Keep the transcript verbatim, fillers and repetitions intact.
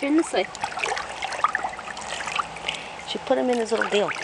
Turn this way. She put him in his little deal.